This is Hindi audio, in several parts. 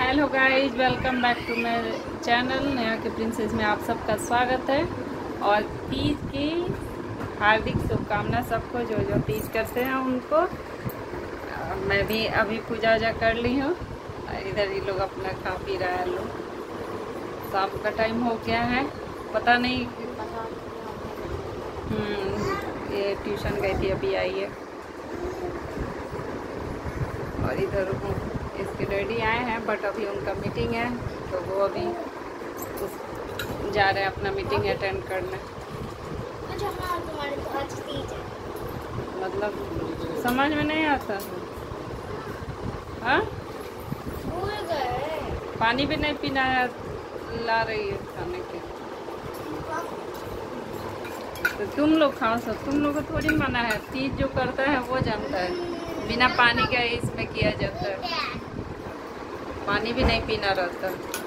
Hello guys, welcome back to my channel Neha की प्रिंसेस में आप सबका स्वागत है। और तीज की हार्दिक शुभकामना सबको जो जो तीज करते हैं उनको। मैं भी अभी पूजा वूजा कर ली हूँ। इधर ये लोग अपना खा पी रहा है। लोग शाम का टाइम हो गया है, पता नहीं। ये ट्यूशन गई थी, अभी आई है। और इधर इसके डैडी आए हैं, बट अभी उनका मीटिंग है तो वो अभी जा रहे हैं अपना मीटिंग अटेंड करने। मतलब समझ में नहीं आता। हाँ, पानी भी नहीं पीना है, ला रही है खाने के। तो तुम लोग खाओ सब, तुम लोग को थोड़ी मना है। तीज जो करता है वो जानता है बिना पानी का इसमें किया जाता है। पानी भी नहीं पीना रहता।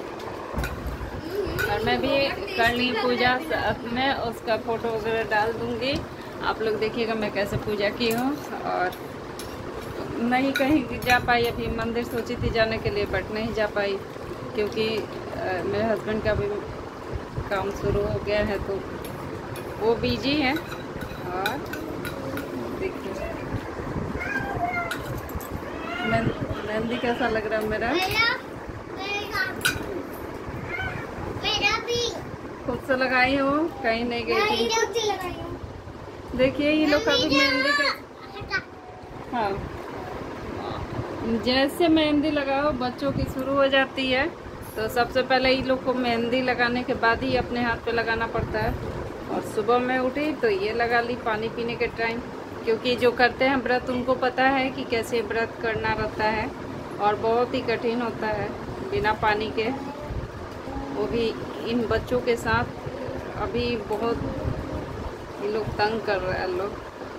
और मैं भी कर ली पूजा, मैं उसका फोटो वगैरह डाल दूंगी। आप लोग देखिएगा मैं कैसे पूजा की हूँ। और नहीं कहीं जा पाई, अभी मंदिर सोची थी जाने के लिए बट नहीं जा पाई क्योंकि मेरे हस्बैंड का भी काम शुरू हो गया है तो वो बिजी है। और देखिए मेहंदी कैसा लग रहा है मेरा खुद से लगाई हूँ, कहीं नहीं गई थी। देखिए ये लोग अभी मेहंदी का, हाँ, जैसे मेहंदी लगाओ बच्चों की शुरू हो जाती है तो सबसे पहले ये लोग को मेहंदी लगाने के बाद ही अपने हाथ पे लगाना पड़ता है। और सुबह में उठी तो ये लगा ली पानी पीने के टाइम, क्योंकि जो करते हैं व्रत उनको पता है कि कैसे व्रत करना रहता है और बहुत ही कठिन होता है बिना पानी के। वो भी इन बच्चों के साथ अभी बहुत ये लोग तंग कर रहे हैं। लोग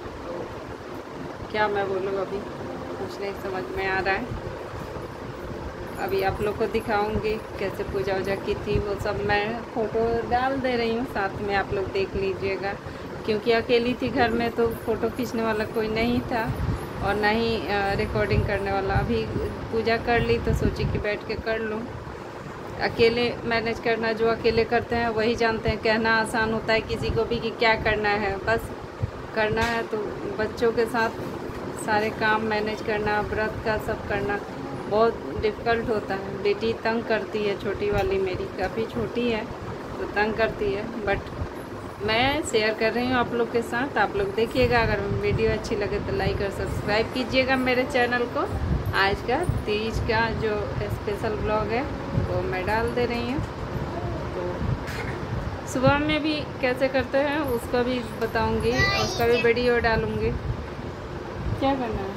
क्या मैं बोलूँ, अभी कुछ नहीं समझ में आ रहा है। अभी आप लोग को दिखाऊंगी कैसे पूजा वूजा की थी, वो सब मैं फ़ोटो डाल दे रही हूँ, साथ में आप लोग देख लीजिएगा। क्योंकि अकेली थी घर में तो फ़ोटो खींचने वाला कोई नहीं था और ना ही रिकॉर्डिंग करने वाला। अभी पूजा कर ली तो सोची कि बैठ के कर लूँ। अकेले मैनेज करना, जो अकेले करते हैं वही जानते हैं। कहना आसान होता है किसी को भी कि क्या करना है, बस करना है। तो बच्चों के साथ सारे काम मैनेज करना, व्रत का सब करना बहुत डिफ़िकल्ट होता है। बेटी तंग करती है, छोटी वाली मेरी काफ़ी छोटी है तो तंग करती है। बट मैं शेयर कर रही हूँ आप लोग के साथ, आप लोग देखिएगा। अगर वीडियो अच्छी लगे तो लाइक और सब्सक्राइब कीजिएगा मेरे चैनल को। आज का तीज का जो स्पेशल ब्लॉग है वो मैं डाल दे रही हूँ। तो सुबह में भी कैसे करते हैं उसका भी बताऊँगी, उसका भी वीडियो डालूँगी। क्या करना है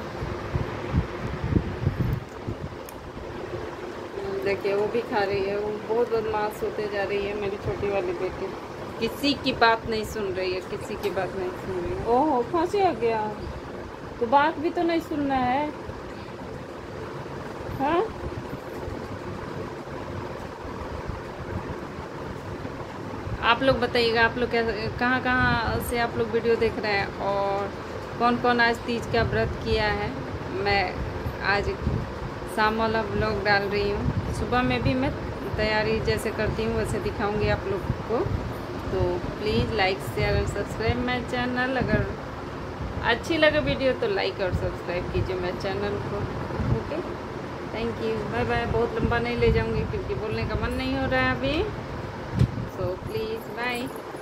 देखिए, वो भी खा रही है। वो बहुत बदमाश होते जा रही है मेरी छोटी वाली बेटी। किसी की बात नहीं सुन रही है, किसी की बात नहीं सुन रही है। ओहो, फांसी आ गया तो बात भी तो नहीं सुनना है। हाँ, आप लोग बताइएगा, आप लोग कहाँ कहाँ से आप लोग वीडियो देख रहे हैं और कौन कौन आज तीज का व्रत किया है। मैं आज शाम वाला ब्लॉग डाल रही हूँ। सुबह में भी मैं तैयारी जैसे करती हूँ वैसे दिखाऊंगी आप लोग को। तो प्लीज़ लाइक शेयर और सब्सक्राइब माय चैनल। अगर अच्छी लगे वीडियो तो लाइक और सब्सक्राइब कीजिए मेरे चैनल को। Okay, thank you, bye bye. बहुत लंबा नहीं ले जाऊंगी क्योंकि बोलने का मन नहीं हो रहा है अभी। So please bye.